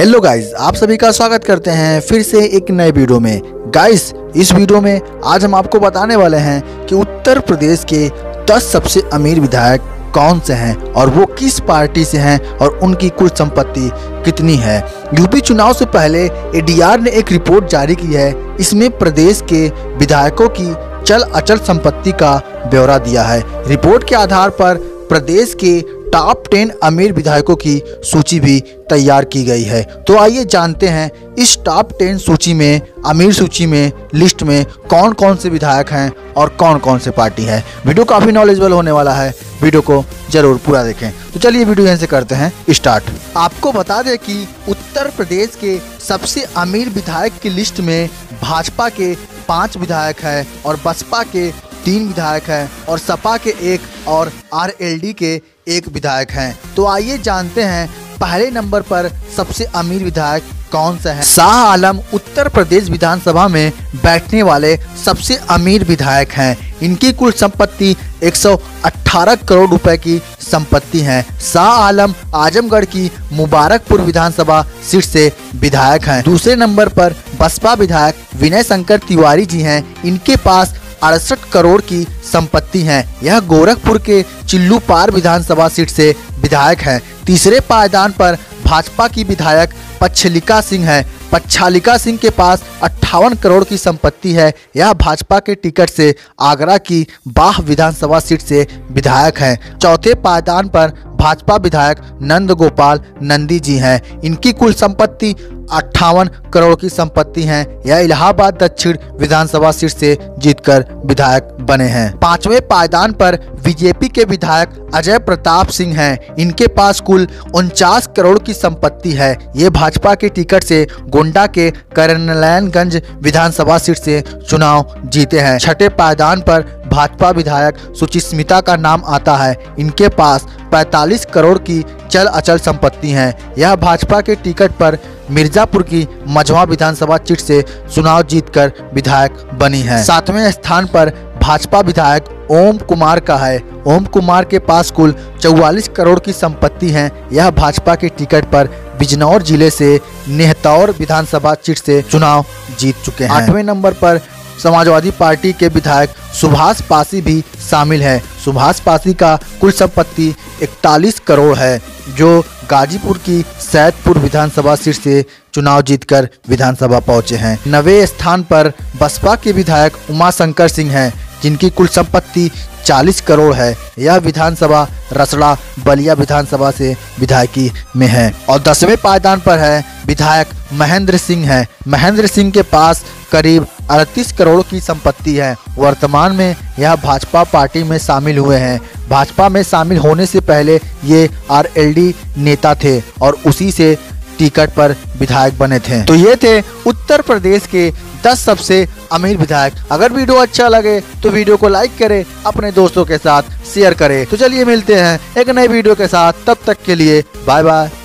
Hello guys, आप सभी का स्वागत करते हैं फिर से एक नए वीडियो में। गाइस, इस वीडियो में आज हम आपको बताने वाले हैं कि उत्तर प्रदेश के 10 सबसे अमीर विधायक कौन से हैं और वो किस पार्टी से हैं और उनकी कुल संपत्ति कितनी है। यूपी चुनाव से पहले एडीआर ने एक रिपोर्ट जारी की है। इसमें प्रदेश के विधायकों की चल अचल संपत्ति का ब्यौरा दिया है। रिपोर्ट के आधार पर प्रदेश के टॉप 10 अमीर विधायकों की सूची भी तैयार की गई है। तो आइए जानते हैं इस टॉप 10 सूची में, अमीर सूची में, लिस्ट में कौन कौन से विधायक हैं और कौन कौन से पार्टी है। वीडियो काफ़ी नॉलेजेबल होने वाला है, वीडियो को जरूर पूरा देखें। तो चलिए वीडियो यहीं से करते हैं स्टार्ट। आपको बता दें कि उत्तर प्रदेश के सबसे अमीर विधायक की लिस्ट में भाजपा के 5 विधायक हैं और बसपा के 3 विधायक हैं और सपा के 1 और आरएलडी के 1 विधायक हैं। तो आइए जानते हैं पहले नंबर पर सबसे अमीर विधायक कौन सा है। शाह आलम उत्तर प्रदेश विधानसभा में बैठने वाले सबसे अमीर विधायक हैं। इनकी कुल संपत्ति 118 करोड़ रुपए की संपत्ति है। शाह आलम आजमगढ़ की मुबारकपुर विधानसभा सीट से विधायक हैं। दूसरे नंबर पर बसपा विधायक विनय शंकर तिवारी जी हैं। इनके पास 68 करोड़ की संपत्ति है। यह गोरखपुर के चिल्लूपार विधानसभा सीट से विधायक हैं। तीसरे पायदान पर भाजपा की विधायक पच्छलिका सिंह है। पच्छलिका सिंह के पास 58 करोड़ की संपत्ति है। यह भाजपा के टिकट से आगरा की बाह विधानसभा सीट से विधायक हैं। चौथे पायदान पर भाजपा विधायक नंद गोपाल नंदी जी हैं। इनकी कुल संपत्ति 58 करोड़ की संपत्ति है। यह इलाहाबाद दक्षिण विधानसभा सीट से जीतकर विधायक बने हैं। पांचवें पायदान पर बीजेपी के विधायक अजय प्रताप सिंह हैं। इनके पास कुल 49 करोड़ की संपत्ति है। ये भाजपा के टिकट से गोंडा के करनलैनगंज विधानसभा सीट से चुनाव जीते हैं। छठे पायदान पर भाजपा विधायक सुचिस्मिता का नाम आता है। इनके पास 45 करोड़ की चल अचल संपत्ति है। यह भाजपा के टिकट पर मिर्जापुर की मझवा विधानसभा सीट से चुनाव जीतकर विधायक बनी है। 7वें स्थान पर भाजपा विधायक ओम कुमार का है। ओम कुमार के पास कुल 44 करोड़ की संपत्ति है। यह भाजपा के टिकट पर बिजनौर जिले से नेहतौर विधानसभा सीट से चुनाव जीत चुके हैं। 8वें नंबर पर समाजवादी पार्टी के विधायक सुभाष पासी भी शामिल है। सुभाष पासी का कुल संपत्ति 41 करोड़ है, जो गाजीपुर की सैदपुर विधानसभा सीट से चुनाव जीतकर विधानसभा पहुंचे हैं। 9वें स्थान पर बसपा के विधायक उमाशंकर सिंह हैं, जिनकी कुल संपत्ति 40 करोड़ है। यह विधानसभा रसड़ा बलिया विधानसभा से विधायकी में है। और 10वें पायदान पर है विधायक महेंद्र सिंह है। महेंद्र सिंह के पास करीब 38 करोड़ की संपत्ति है। वर्तमान में यह भाजपा पार्टी में शामिल हुए हैं। भाजपा में शामिल होने से पहले ये आरएलडी नेता थे और उसी से टिकट पर विधायक बने थे। तो ये थे उत्तर प्रदेश के 10 सबसे अमीर विधायक। अगर वीडियो अच्छा लगे तो वीडियो को लाइक करें, अपने दोस्तों के साथ शेयर करें। तो चलिए मिलते हैं एक नए वीडियो के साथ, तब तक के लिए बाय बाय।